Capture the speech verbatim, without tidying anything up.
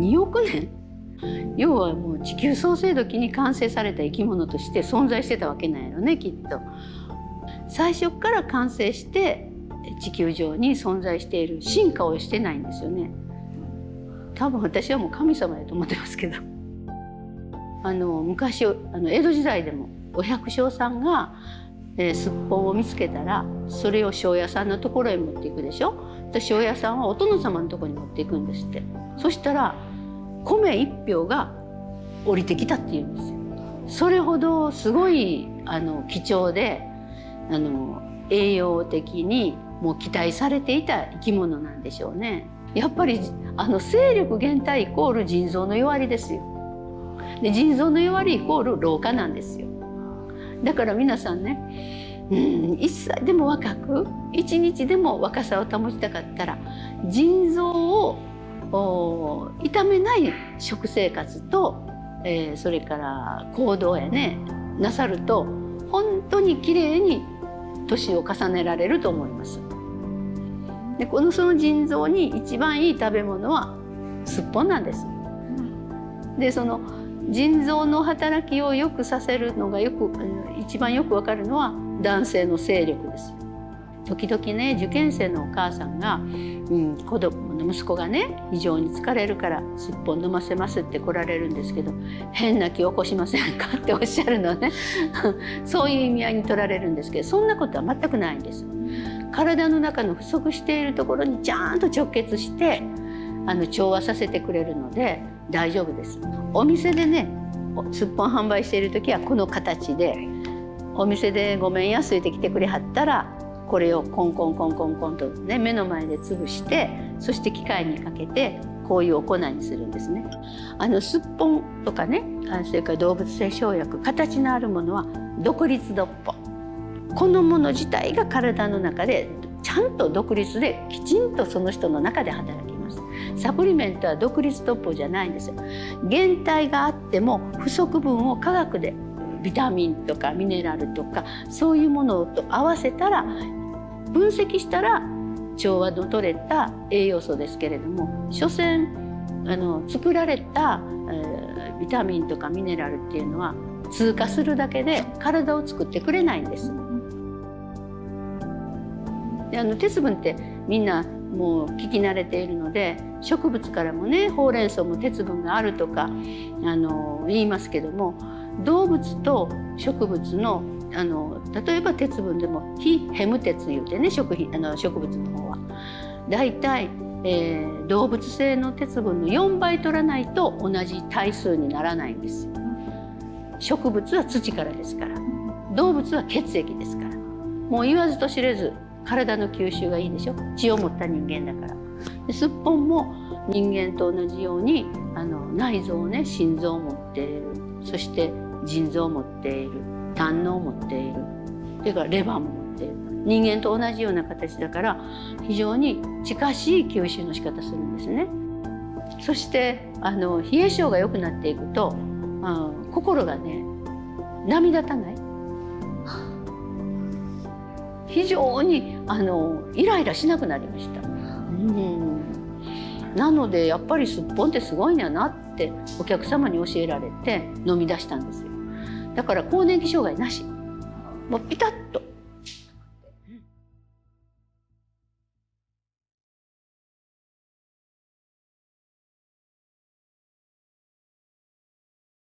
におくねん、要はもう地球創生時に完成された生き物として存在してたわけなんやろね、きっと。最初から完成して地球上に存在している、進化をしてないんですよね。多分私はもう神様やと思ってますけど。あの昔あの江戸時代でもお百姓さんが、えー、すっぽんを見つけたらそれを庄屋さんのところへ持っていくでしょ。で庄屋さんはお殿様のところに持っていくんですって。そしたら米一俵が降りてきたっていうんですよ。それほどすごいあの貴重であの栄養的にもう期待されていた生き物なんでしょうね。やっぱりあの勢力減退イコール腎臓の弱りですよ。で腎臓の弱りイコール老化なんですよ。だから皆さんね、うん、いっさいでも若くいちにちでも若さを保ちたかったら腎臓を傷めない食生活と、えー、それから行動やねなさると本当にきれいに年を重ねられると思います。でこのその腎臓に一番いい食べ物はすっぽんなんです。でその腎臓の働きを良くさせるのがよく一番よくわかるのは男性の精力です。時々ね受験生のお母さんが、うん、子供の息子がね非常に疲れるからすっぽん飲ませますって来られるんですけど、変な気起こしませんかっておっしゃるのねそういう意味合いに取られるんですけど、そんなことは全くないんです。体の中の不足しているところにちゃんと直結してあの調和させてくれるので大丈夫です。お店でねすっぽん販売している時はこの形で、お店でごめん安いって来てくれはったらこれをコンコンコンコンコンとね目の前で潰して、そして機械にかけてこういう行いにするんですね。あのすっぽんとかね、それから動物性生薬、形のあるものは独立独歩、このもの自体が体の中でちゃんと独立できちんとその人の中で働きます。サプリメントは独立独歩じゃないんですよ。減退があっても不足分を科学でビタミンとかミネラルとかそういうものと合わせたら分析したら調和の取れた栄養素ですけれども、所詮あの作られた、えー、ビタミンとかミネラルっていうのは通過するだけで体を作ってくれないんです。であの鉄分ってみんなもう聞き慣れているので、植物からもねほうれん草も鉄分があるとかあの言いますけども、動物と植物のあの例えば鉄分でも非ヘム鉄いうてね、食品あの植物の方はだいたい、えー、動物性の鉄分のよんばい取らないと同じ体数にならないんですよ。植物は土からですから、動物は血液ですから、もう言わずと知れず体の吸収がいいでしょ、血を持った人間だから。ですっぽんも人間と同じようにあの内臓をね心臓を持っている、そして腎臓を持っている、胆のうを持っている、それからレバーも持っている、人間と同じような形だから非常に近しい吸収の仕方するんですね。そしてあの冷え性が良くなっていくとあ心がね波立たない、非常にあのイライラしなくなりました。うんなのでやっぱりすっぽんってすごいんやなってお客様に教えられて飲み出したんですよ。だから更年期障害なし、もうピタッと